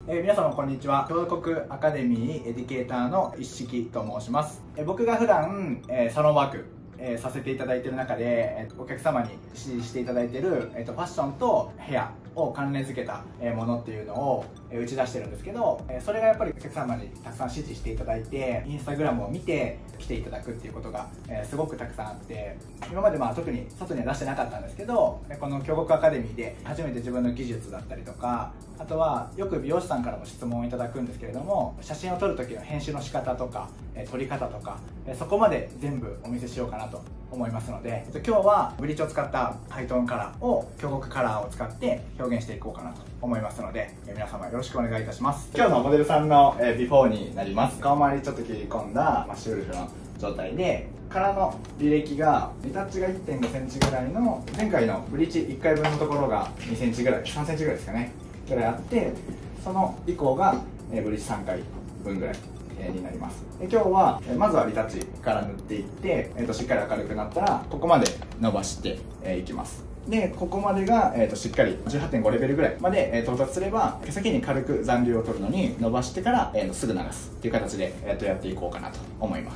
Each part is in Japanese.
皆様こんにちは。京国アカデミーエディケーターの一色と申します。僕が普段サロンワークさせていただいている中でお客様に指示していただいているファッションとヘアを関連付けたものっていうのを打ち出してるんですけど、それがやっぱりお客様にたくさん指示していただいて、インスタグラムを見て来ていただくっていうことがすごくたくさんあって、今まで特に外には出してなかったんですけど、この京極アカデミーで初めて自分の技術だったりとか、あとはよく美容師さんからも質問をいただくんですけれども、写真を撮る時の編集の仕方とか撮り方とか、そこまで全部お見せしようかなと思いますので、今日はブリーチを使ったハイトーンカラーを京極カラーを使って表現していこうかなと思いますので、皆様よろしくお願いいたします。今日のモデルさんのビフォーになります。顔周りちょっと切り込んだマッシュウルフの状態で、カラーの履歴がリタッチが 1.5 センチぐらいの、前回のブリーチ1回分のところが2センチぐらい、3センチぐらいですかねぐらいあって、その以降がブリーチ3回分ぐらいになります。今日はまずはリタッチから塗っていって、しっかり明るくなったらここまで伸ばしていきます。でここまでが、しっかり 18.5 レベルぐらいまで到達すれば、毛先に軽く残留を取るのに伸ばしてから、すぐ流すっていう形で、やっていこうかなと思います。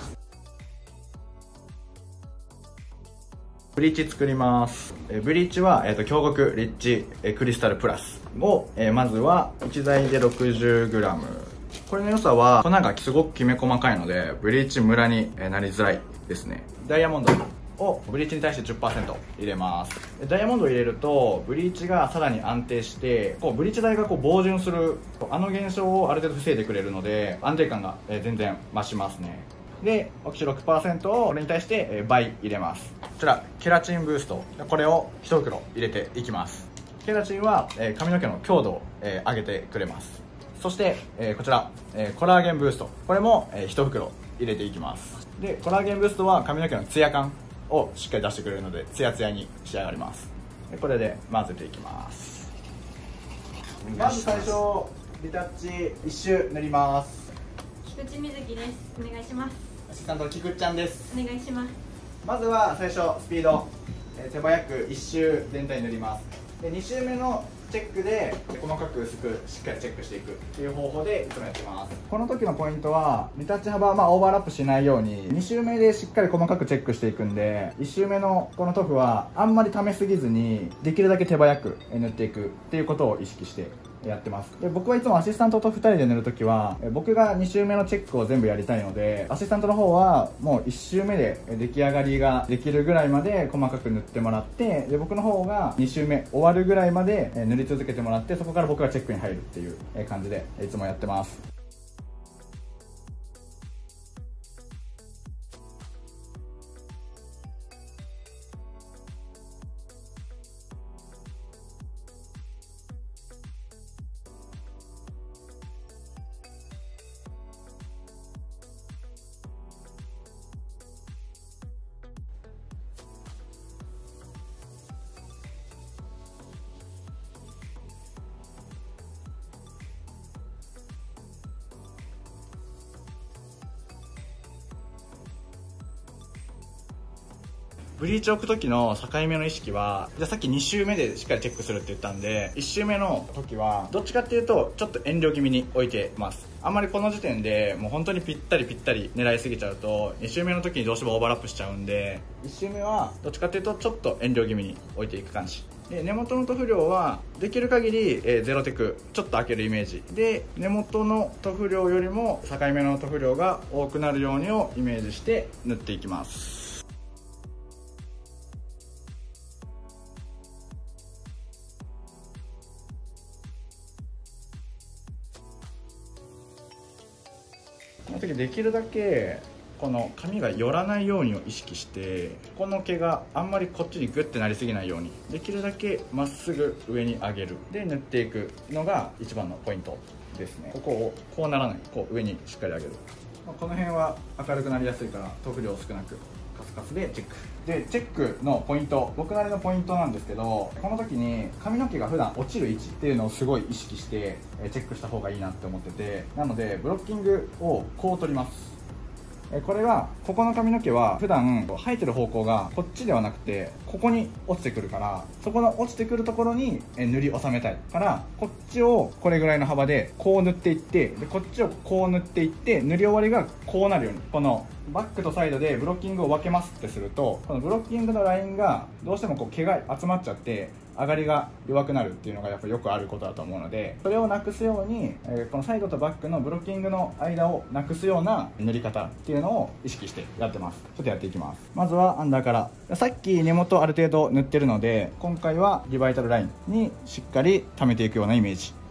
ブリーチ作ります。ブリーチは、京極リッチクリスタルプラスを、まずは1剤で 60g。これの良さは粉がすごくきめ細かいのでブリーチムラになりづらいですね。ダイヤモンドをブリーチに対して 10% 入れます。ダイヤモンドを入れるとブリーチがさらに安定して、ブリーチ台が防潤する現象をある程度防いでくれるので、安定感が全然増しますね。でオキシ 6% をこれに対して倍入れます。こちらケラチンブースト、これを1袋入れていきます。ケラチンは髪の毛の強度を上げてくれます。そして、こちら、コラーゲンブースト、これも、1袋入れていきます。でコラーゲンブーストは髪の毛のツヤ感をしっかり出してくれるのでツヤツヤに仕上がります。でこれで混ぜていきます。まず最初リタッチ1周塗ります。 菊池瑞希です。お願いします。 アシスタントの菊池ちゃんです。 お願いします。 まずは最初スピード、手早く1周全体塗ります。で2周目のチェックで細かく薄くしっかりチェックしていくっていう方法でいつもやってます。この時のポイントはリタッチ幅はオーバーラップしないように2周目でしっかり細かくチェックしていくんで、1周目のこの塗布はあんまり溜めすぎずにできるだけ手早く塗っていくっていうことを意識してやってます。で僕はいつもアシスタントと2人で塗るときは僕が2周目のチェックを全部やりたいので、アシスタントの方はもう1周目で出来上がりができるぐらいまで細かく塗ってもらって、で僕の方が2周目終わるぐらいまで塗り続けてもらって、そこから僕がチェックに入るっていう感じでいつもやってます。ブリーチを置く時の境目の意識は、じゃあさっき2周目でしっかりチェックするって言ったんで、1周目の時はどっちかっていうとちょっと遠慮気味に置いてます。あんまりこの時点でもう本当にぴったり狙いすぎちゃうと2周目の時にどうしてもオーバーラップしちゃうんで、1周目はどっちかっていうとちょっと遠慮気味に置いていく感じで、根元の塗布量はできる限りゼロテクちょっと開けるイメージで、根元の塗布量よりも境目の塗布量が多くなるようにをイメージして塗っていきます。この時できるだけこの髪が寄らないようにを意識して、この毛があんまりこっちにグッてなりすぎないようにできるだけまっすぐ上に上げるで塗っていくのが一番のポイントですね。ここをこうならない、こう上にしっかり上げる。この辺は明るくなりやすいから塗布量少なくカスカスでチェックで、チェックのポイント、僕なりのポイントなんですけど、この時に髪の毛が普段落ちる位置っていうのをすごい意識してチェックした方がいいなって思ってて、なのでブロッキングをこう取ります。 これはここの髪の毛は普段生えてる方向がこっちではなくてここに落ちてくるから、そこの落ちてくるところに塗り収めたいから、こっちをこれぐらいの幅でこう塗っていって、でこっちをこう塗っていって、塗り終わりがこうなるように、このバックとサイドでブロッキングを分けますってすると、このブロッキングのラインがどうしてもこう毛が集まっちゃって上がりが弱くなるっていうのがやっぱよくあることだと思うので、それをなくすように、このサイドとバックのブロッキングの間をなくすような塗り方っていうのを意識してやってます。ちょっとやっていきます。まずはアンダーから。さっき根元ある程度塗ってるので、今回はリバイタルラインにしっかり溜めていくようなイメージ。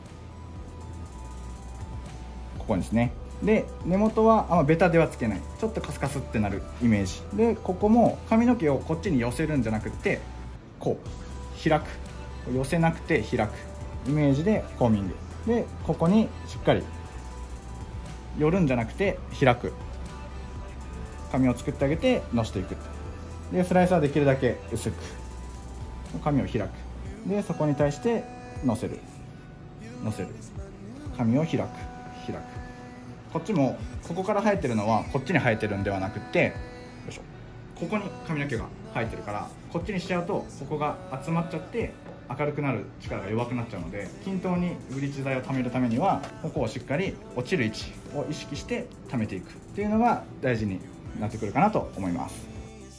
ここですね。で根元はあんまベタではつけない、ちょっとカスカスってなるイメージで、ここも髪の毛をこっちに寄せるんじゃなくて、こう開く、寄せなくて開くイメージでコーミングで、ここにしっかり寄るんじゃなくて開く髪を作ってあげてのしていく。でスライスはできるだけ薄く髪を開く。でそこに対してのせる、のせる、髪を開く、開く。こっちもここから生えてるのはこっちに生えてるんではなくて、よいしょ、ここに髪の毛が生えてるから、こっちにしちゃうとここが集まっちゃって明るくなる力が弱くなっちゃうので、均等にブリーチ剤を溜めるためにはここをしっかり落ちる位置を意識して溜めていくっていうのが大事になってくるかなと思います。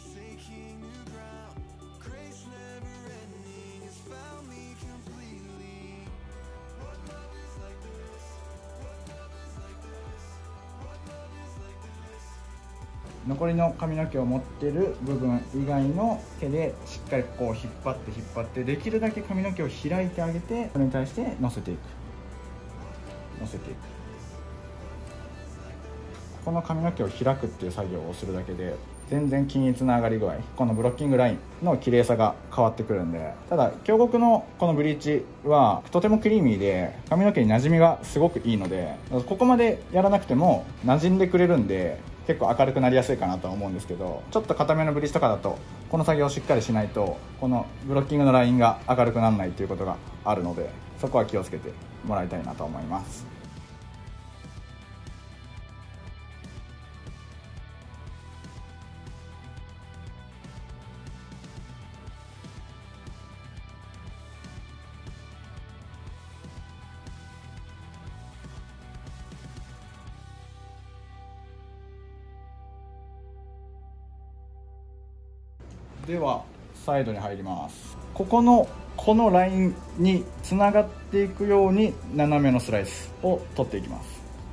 残りの髪の毛を持ってる部分以外の毛でしっかりこう引っ張ってできるだけ髪の毛を開いてあげて、それに対して乗せていく、乗せていく。この髪の毛を開くっていう作業をするだけで全然均一な上がり具合、このブロッキングラインの綺麗さが変わってくるんで。ただ京極のこのブリーチはとてもクリーミーで髪の毛に馴染みがすごくいいので、ここまでやらなくても馴染んでくれるんで結構明るくなりやすいかなとは思うんですけど、ちょっと硬めのブリーチとかだとこの作業をしっかりしないとこのブロッキングのラインが明るくならないということがあるので、そこは気をつけてもらいたいなと思います。ではサイドに入ります。このラインにつながっていくように斜めのスライスを取っていきます。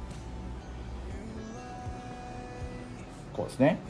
こうですね。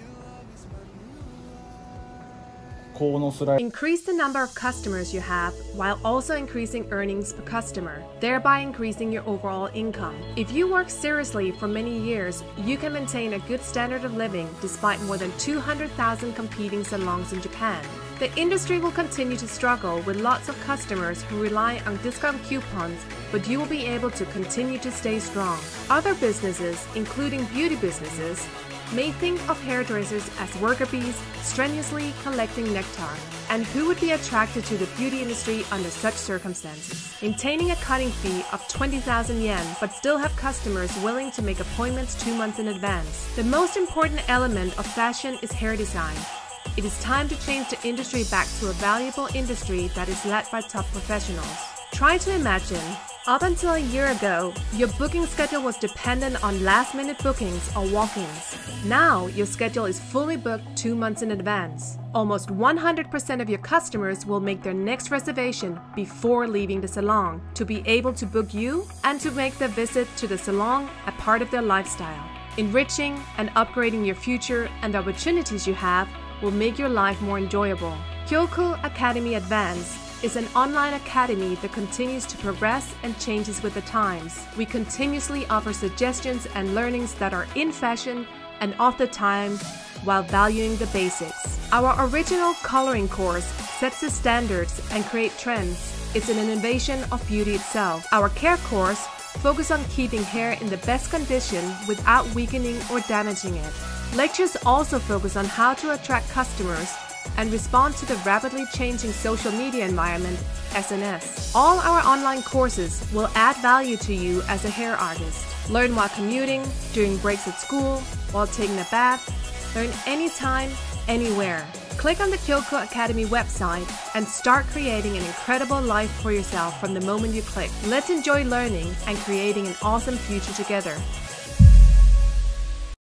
このスライス。 Increase the number of customers you have while also increasing earnings per customer, thereby increasing your overall income. If you work seriously for many years, you can maintain a good standard of living despite more than 200,000 competing salons in Japan. The industry will continue to struggle with lots of customers who rely on discount coupons, but you will be able to continue to stay strong. Other businesses, including beauty businesses, may think of hairdressers as worker bees strenuously collecting nectar, and who would be attracted to the beauty industry under such circumstances? Maintaining a cutting fee of 20,000 yen but still have customers willing to make appointments 2 months in advance. The most important element of fashion is hair design. It is time to change the industry back to a valuable industry that is led by top professionals. Try to imagine, up until a year ago, your booking schedule was dependent on last-minute bookings or walk-ins. Now, your schedule is fully booked 2 months in advance. Almost 100% of your customers will make their next reservation before leaving the salon to be able to book you and to make the visit to the salon a part of their lifestyle. Enriching and upgrading your future and the opportunities you have will make your life more enjoyable. Kyoku Academy Advance is an online academy that continues to progress and changes with the times. We continuously offer suggestions and learnings that are in fashion and of the time while valuing the basics. Our original coloring course sets the standards and create trends. It's an innovation of beauty itself. Our care course focuses on keeping hair in the best condition without weakening or damaging it. Lectures also focus on how to attract customers and respond to the rapidly changing social media environment, SNS. All our online courses will add value to you as a hair artist. Learn while commuting, during breaks at school, while taking a bath. Learn anytime, anywhere. Click on the Kyoko Academy website and start creating an incredible life for yourself from the moment you click. Let's enjoy learning and creating an awesome future together.